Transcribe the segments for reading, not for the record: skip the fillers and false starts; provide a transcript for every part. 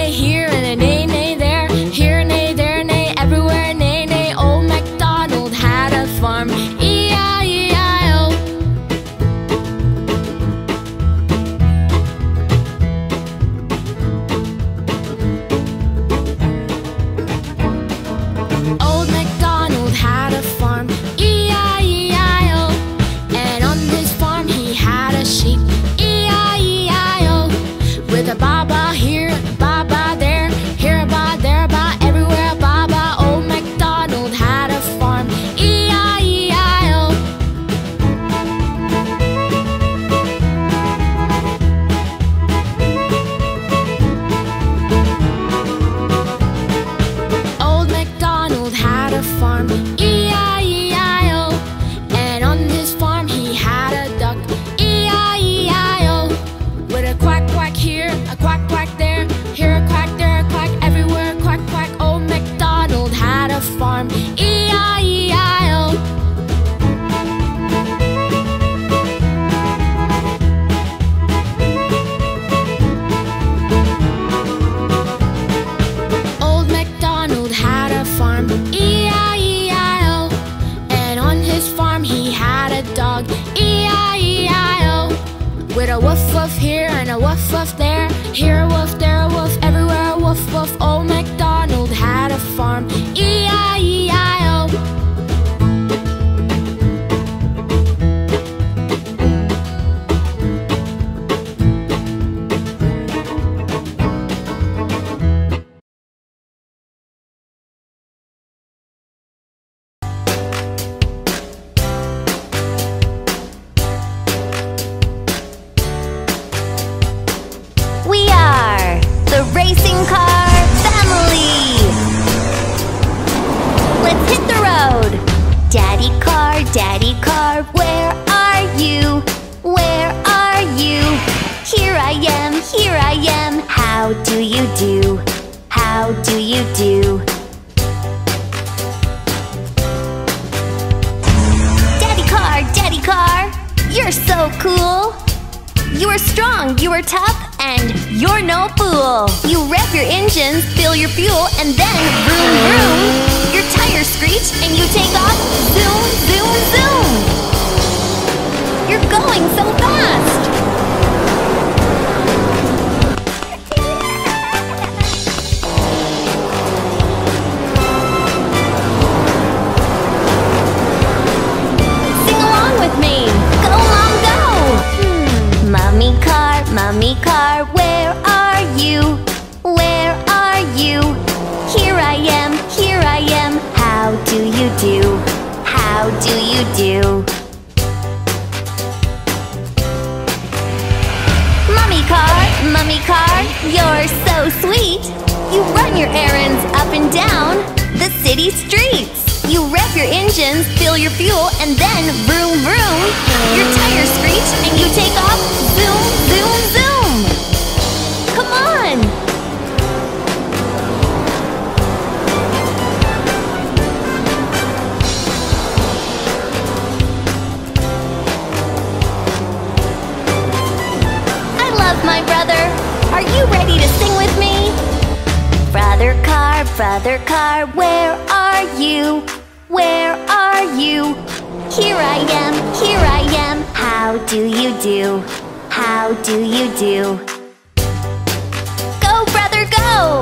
neigh here and a neigh, neigh there. Here, neigh, there, neigh, everywhere, neigh, neigh. Old MacDonald had a farm. E-I-E-I-O. Old MacDonald had a farm. E-I-E-I-O. And on his farm he had a sheep. E-I-E-I-O. With a baa baa here, a baa baa there. Here a baa, there a baa, everywhere a baa baa. Old MacDonald had a farm. E-I-E-I-O. Old MacDonald had a farm. E-I-E-I-O. And on his farm he had a duck. E-I-E-I-O. With a quack quack here, a quack quack there. Here a quack, there a quack, everywhere a quack quack. Old MacDonald had a farm. E-I-E-I-O. Old MacDonald had a farm. E-I-E-I-O. And on his farm he had a dog. E-I-E-I-O. With a woof woof here and a woof woof there. Here a woof, there a woof, everywhere a woof woof. Old MacDonald had a farm. E-I-E-I-O. We are the Racing Car Family. Let's hit the road. Daddy car, where are you? Where are you? Here I am, how do you do? How do you do? Daddy car, you're so cool. You are strong, you are tough, and you're no fool. You rev your engines, fill your fuel, and then vroom vroom. Your tires screech and you take off. Zoom, zoom, zoom. You're going so fast. Sing along with me. Go, Mom, go. Mummy car, where are you? Where are you? Here I am, how do you do? How do you do? Mummy car, you're so sweet. You run your errands up and down the city streets. You rev your engines, fill your fuel, and then vroom vroom. Your tires screech and you take off. Zoom, zoom, zoom. Come on! I love my brother. Are you ready to sing with me? Brother car, where are you? Where are you? Here I am, how do you do? How do you do? Go, brother, go!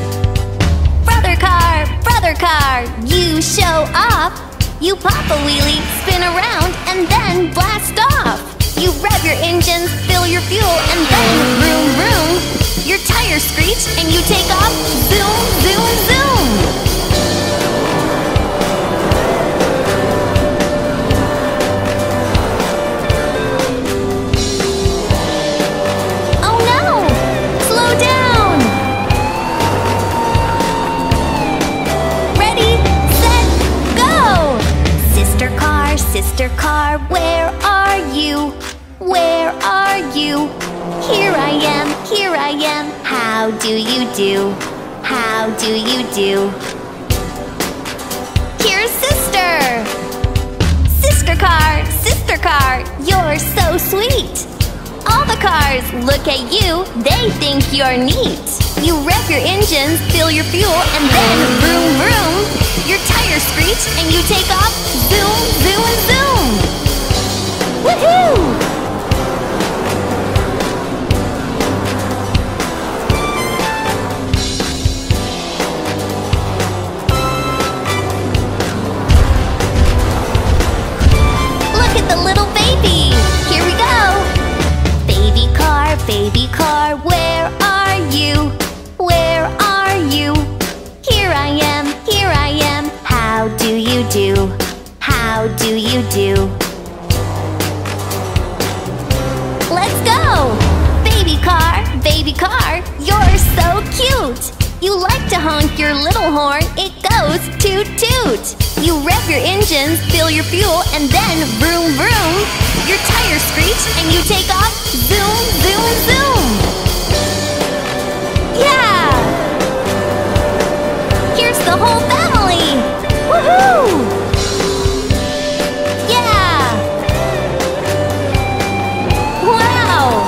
Brother car, you show off. You pop a wheelie, spin around, and then blast off. You rev your engines, fill your fuel, and then vroom vroom. Your tires screech and you take off. Zoom, zoom, zoom. Oh no! Slow down! Ready, set, go! Sister car, where are you? Where are you? Here I am, how do you do? How do you do? Here's sister car, you're so sweet. All the cars look at you, they think you're neat. You rev your engines, fill your fuel, and then vroom vroom. Your tires screech and you take off, zoom, zoom, zoom. Woohoo! Look at the little baby. Here we go. Baby car, where are you? Where are you? Here I am, how do you do? How do you do? Let's go! Baby car, you're so cute! You like to honk your little horn, it goes toot toot! You rev your engines, fill your fuel, and then vroom vroom! Your tires screech and you take off, zoom, zoom, zoom! Yeah! Here's the whole family! Woohoo! Yeah! Wow!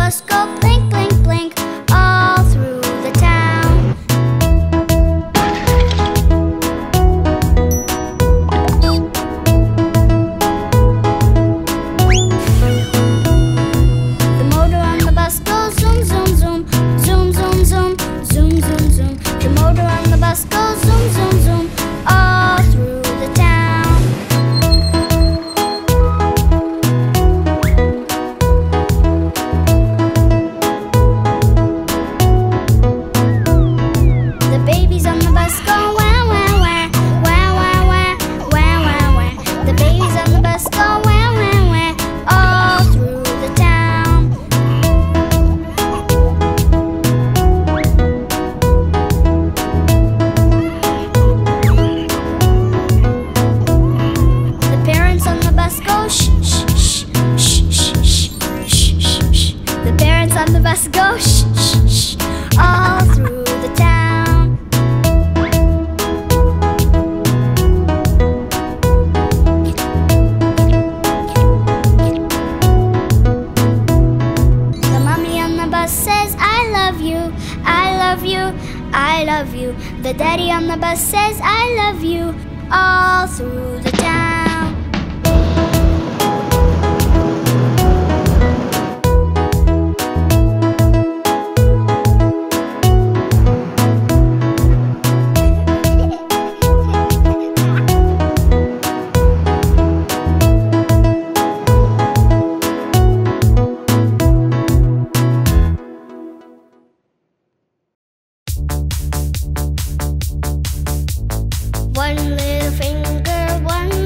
bus go blink, blink, blink all through the town. The motor on the bus goes zoom, zoom, zoom, zoom, zoom, zoom, zoom, zoom, zoom. The motor on the bus goes zoom, zoom, zoom all through the town. The babies on the bus go wah, wah, wah, wah, wah, wah, wah, wah, wah. The babies on the bus go wah, wah, wah all through the town. The parents on the bus go shh, shh, shh, shh, shh, shh, shh, shh, shh. The parents on the bus go shh, shh, shh, all through the town. The mommy on the bus says, I love you, I love you, I love you. The daddy on the bus says, I love you, all through the town. One little finger, one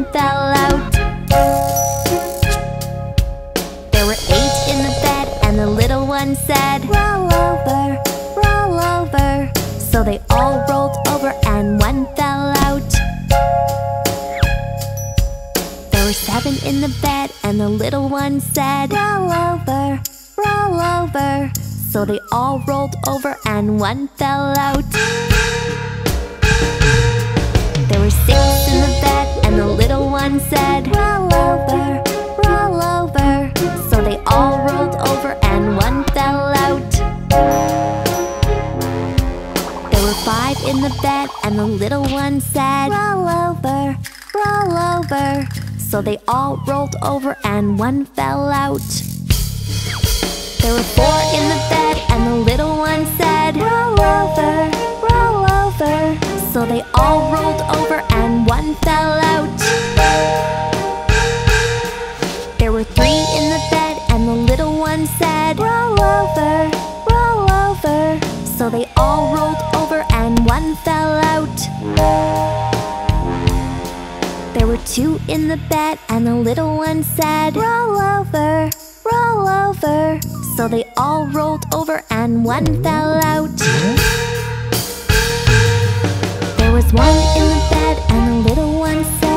fell out. There were 8 in the bed, and the little one said, roll over, roll over. So they all rolled over and one fell out. There were 7 in the bed, and the little one said, roll over, roll over. So they all rolled over and one fell out. There were 6 in the bed, and the little one said, roll over, roll over. So they all rolled over and one fell out. There were 5 in the bed, and the little one said, roll over, roll over. So they all rolled over and one fell out. There were 4 in the bed, and the little one said, roll over, roll over. So they all rolled over and one fell out. There were 3 in the bed, and the little one said, roll over, roll over. So they all rolled over and one fell out. There were 2 in the bed, and the little one said, roll over, roll over. So they all rolled over and one fell out. There was 1 in the bed, and the little one said,